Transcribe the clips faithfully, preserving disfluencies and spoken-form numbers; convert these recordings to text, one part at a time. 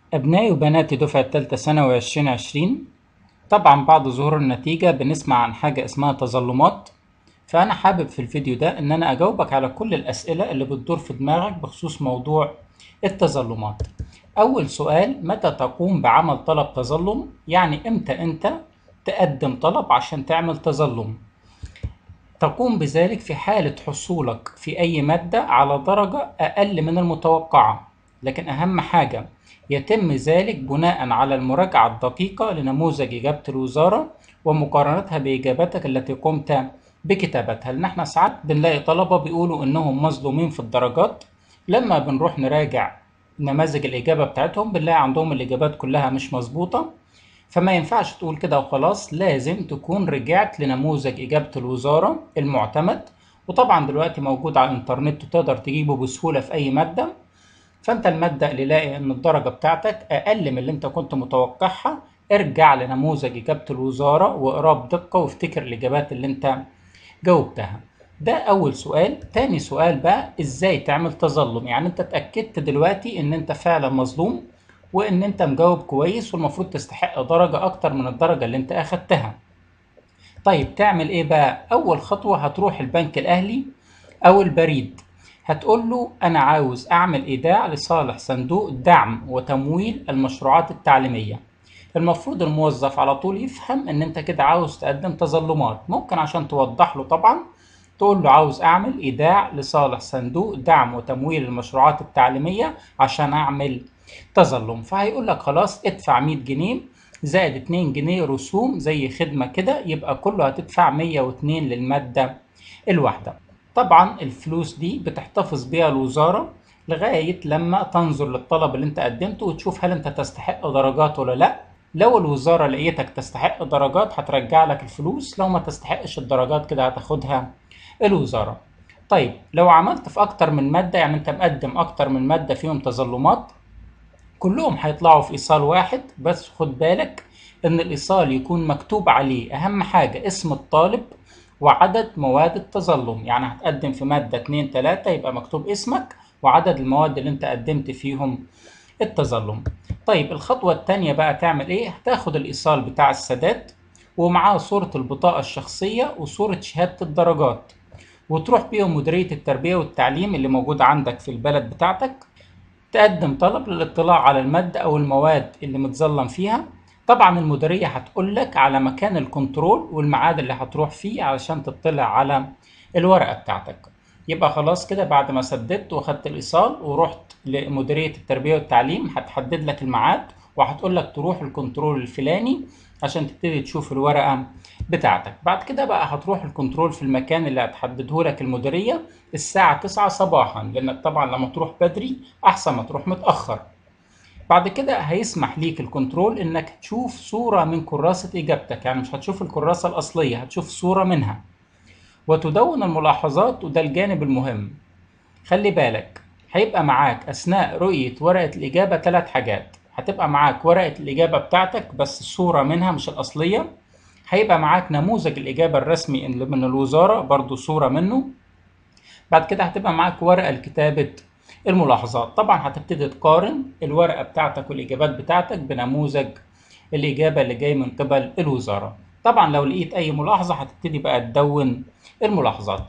أبنائي وبناتي دفعة تالتة ثانوي عشرين عشرين. طبعا بعد ظهور النتيجة بنسمع عن حاجة اسمها تظلمات. فأنا حابب في الفيديو ده إن أنا أجاوبك على كل الأسئلة اللي بتدور في دماغك بخصوص موضوع التظلمات. أول سؤال: متى تقوم بعمل طلب تظلم؟ يعني إمتى أنت تقدم طلب عشان تعمل تظلم؟ تقوم بذلك في حالة حصولك في أي مادة على درجة أقل من المتوقعة، لكن أهم حاجة يتم ذلك بناء على المراجعة الدقيقة لنموذج إجابة الوزارة ومقارنتها بإجابتك التي قمت بكتابتها. لأن احنا ساعات بنلاقي طلبة بيقولوا إنهم مظلومين في الدرجات، لما بنروح نراجع نماذج الإجابة بتاعتهم بنلاقي عندهم الإجابات كلها مش مظبوطة. فما ينفعش تقول كده وخلاص، لازم تكون رجعت لنموذج إجابة الوزارة المعتمد، وطبعا دلوقتي موجود على الإنترنت وتقدر تجيبه بسهولة في أي مادة. فأنت المادة اللي لاقي إن الدرجة بتاعتك أقل من اللي أنت كنت متوقعها، ارجع لنموذج إجابة الوزارة واقراه بدقة وافتكر الإجابات اللي أنت جاوبتها. ده أول سؤال. تاني سؤال بقى: إزاي تعمل تظلم؟ يعني أنت اتأكدت دلوقتي إن أنت فعلا مظلوم وإن أنت مجاوب كويس والمفروض تستحق درجة أكتر من الدرجة اللي أنت أخدتها. طيب تعمل إيه بقى؟ أول خطوة هتروح البنك الأهلي أو البريد، هتقول له أنا عاوز أعمل إيداع لصالح صندوق دعم وتمويل المشروعات التعليمية. المفروض الموظف على طول يفهم إن أنت كده عاوز تقدم تظلمات. ممكن عشان توضح له طبعا تقول له عاوز أعمل إيداع لصالح صندوق دعم وتمويل المشروعات التعليمية عشان أعمل تظلم. فهيقول لك خلاص ادفع مية جنيه زائد اتنين جنيه رسوم زي خدمة كده، يبقى كله هتدفع مية واتنين للمادة الواحدة. طبعا الفلوس دي بتحتفظ بيها الوزارة لغاية لما تنظر للطلب اللي انت قدمته وتشوف هل انت تستحق درجات ولا لا. لو الوزارة لقيتك تستحق درجات هترجع لك الفلوس، لو ما تستحقش الدرجات كده هتاخدها الوزارة. طيب لو عملت في أكتر من مادة، يعني أنت مقدم أكتر من مادة فيهم تظلمات، كلهم هيطلعوا في إيصال واحد. بس خد بالك إن الإيصال يكون مكتوب عليه أهم حاجة اسم الطالب وعدد مواد التظلم. يعني هتقدم في مادة اتنين تلاتة يبقى مكتوب اسمك وعدد المواد اللي أنت قدمت فيهم التظلم. طيب الخطوة التانية بقى تعمل إيه؟ هتاخد الإيصال بتاع السداد ومعاه صورة البطاقة الشخصية وصورة شهادة الدرجات، وتروح بيهم مديرية التربية والتعليم اللي موجودة عندك في البلد بتاعتك، تقدم طلب للاطلاع على المادة أو المواد اللي متظلم فيها. طبعا المديرية هتقولك على مكان الكنترول والميعاد اللي هتروح فيه علشان تطلع على الورقة بتاعتك. يبقى خلاص كده بعد ما سددت واخدت الإيصال ورحت لمديرية التربية والتعليم هتحدد لك الميعاد وهتقولك تروح الكنترول الفلاني عشان تبتدي تشوف الورقة بتاعتك. بعد كده بقى هتروح الكنترول في المكان اللي هتحدده لك المديرية الساعة تسعة صباحا، لأنك طبعا لما تروح بدري أحسن ما تروح متأخر. بعد كده هيسمح ليك الكنترول إنك تشوف صورة من كراسة إجابتك، يعني مش هتشوف الكراسة الأصلية، هتشوف صورة منها وتدون الملاحظات. وده الجانب المهم، خلي بالك هيبقى معاك أثناء رؤية ورقة الإجابة ثلاث حاجات. هتبقى معاك ورقة الإجابة بتاعتك بس صورة منها مش الأصلية، هيبقى معاك نموذج الإجابة الرسمي اللي من الوزارة برضو صورة منه. بعد كده هتبقى معاك ورقة لكتابة الملاحظات. طبعا هتبتدي تقارن الورقة بتاعتك والإجابات بتاعتك بنموذج الإجابة اللي جاي من قبل الوزارة. طبعا لو لقيت أي ملاحظة هتبتدي بقى تدون الملاحظات.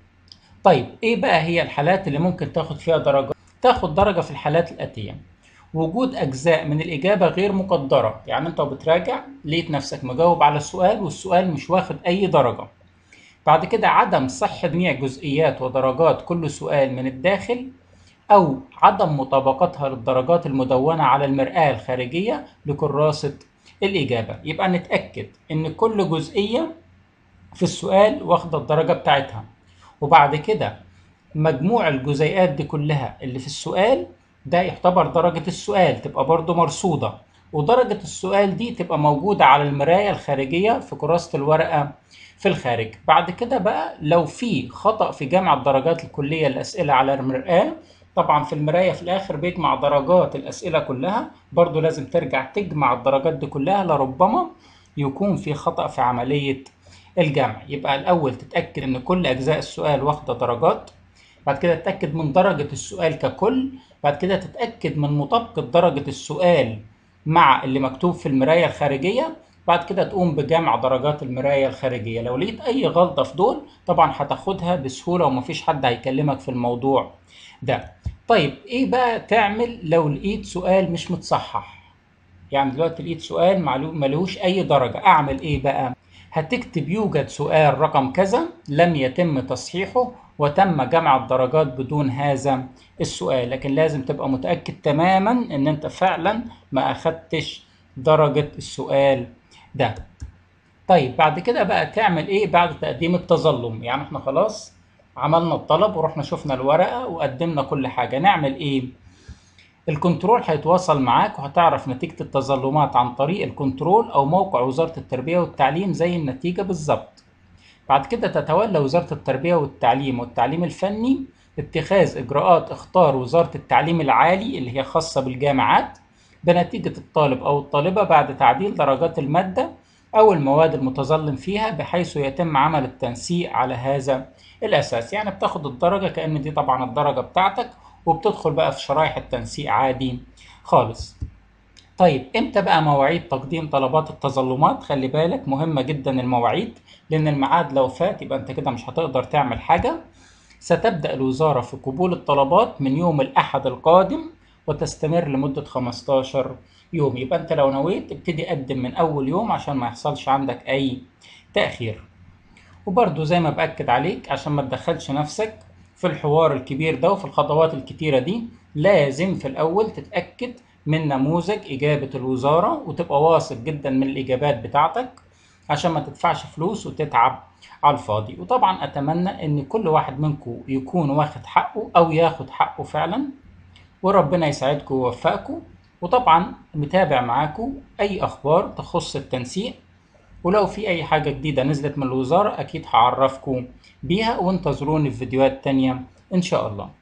طيب إيه بقى هي الحالات اللي ممكن تاخد فيها درجة؟ تاخد درجة في الحالات الآتية: وجود أجزاء من الإجابة غير مقدرة، يعني أنت بتراجع لقيت نفسك مجاوب على السؤال والسؤال مش واخد أي درجة. بعد كده عدم صحة جميع جزئيات ودرجات كل سؤال من الداخل، أو عدم مطابقتها للدرجات المدونة على المرآة الخارجية لكراسة الإجابة. يبقى نتأكد إن كل جزئية في السؤال واخدة الدرجة بتاعتها، وبعد كده مجموع الجزيئات دي كلها اللي في السؤال ده يعتبر درجة السؤال تبقى برضو مرصودة، ودرجة السؤال دي تبقى موجودة على المراية الخارجية في كراسة الورقة في الخارج. بعد كده بقى لو في خطأ في جمع الدرجات الكلية للأسئلة على المرآة، طبعا في المراية في الآخر بيجمع درجات الأسئلة كلها، برضو لازم ترجع تجمع الدرجات دي كلها لربما يكون في خطأ في عملية الجمع. يبقى الأول تتأكد إن كل أجزاء السؤال واخدة درجات. بعد كده تتأكد من درجة السؤال ككل، بعد كده تتأكد من مطابقة درجة السؤال مع اللي مكتوب في المراية الخارجية، بعد كده تقوم بجمع درجات المراية الخارجية. لو لقيت أي غلطة في دول طبعا هتاخدها بسهولة ومفيش حد هيكلمك في الموضوع ده. طيب إيه بقى تعمل لو لقيت سؤال مش متصحح؟ يعني دلوقتي لقيت سؤال ملوش أي درجة، أعمل إيه بقى؟ هتكتب يوجد سؤال رقم كذا لم يتم تصحيحه وتم جمع الدرجات بدون هذا السؤال، لكن لازم تبقى متأكد تماما إن أنت فعلا ما أخدتش درجة السؤال ده. طيب بعد كده بقى تعمل إيه بعد تقديم التظلم؟ يعني إحنا خلاص عملنا الطلب ورحنا شفنا الورقة وقدمنا كل حاجة، نعمل إيه؟ الكنترول هيتواصل معاك وهتعرف نتيجة التظلمات عن طريق الكنترول أو موقع وزارة التربية والتعليم زي النتيجة بالظبط. بعد كده تتولى وزارة التربية والتعليم والتعليم الفني اتخاذ إجراءات اختار وزارة التعليم العالي اللي هي خاصة بالجامعات بنتيجة الطالب أو الطالبة بعد تعديل درجات المادة أو المواد المتظلم فيها، بحيث يتم عمل التنسيق على هذا الأساس. يعني بتاخد الدرجة كأن دي طبعا الدرجة بتاعتك وبتدخل بقى في شرايح التنسيق عادي خالص. طيب امتى بقى مواعيد تقديم طلبات التظلمات؟ خلي بالك مهمة جدا المواعيد، لأن الميعاد لو فات يبقى أنت كده مش هتقدر تعمل حاجة. ستبدأ الوزارة في قبول الطلبات من يوم الأحد القادم وتستمر لمدة خمستاشر يوم. يبقى أنت لو نويت ابتدي قدم من أول يوم عشان ما يحصلش عندك أي تأخير. وبرضو زي ما بأكد عليك عشان ما تدخلش نفسك في الحوار الكبير ده وفي الخطوات الكتيرة دي، لازم في الأول تتأكد من نموذج إجابة الوزارة وتبقى واثق جدا من الإجابات بتاعتك عشان ما تدفعش فلوس وتتعب على الفاضي. وطبعا أتمنى إن كل واحد منكم يكون واخد حقه أو ياخد حقه فعلا، وربنا يساعدكم ويوفقكم. وطبعا متابع معاكم أي أخبار تخص التنسيق، ولو في أي حاجة جديدة نزلت من الوزارة أكيد هعرفكم بيها، وانتظروني في فيديوهات تانية إن شاء الله.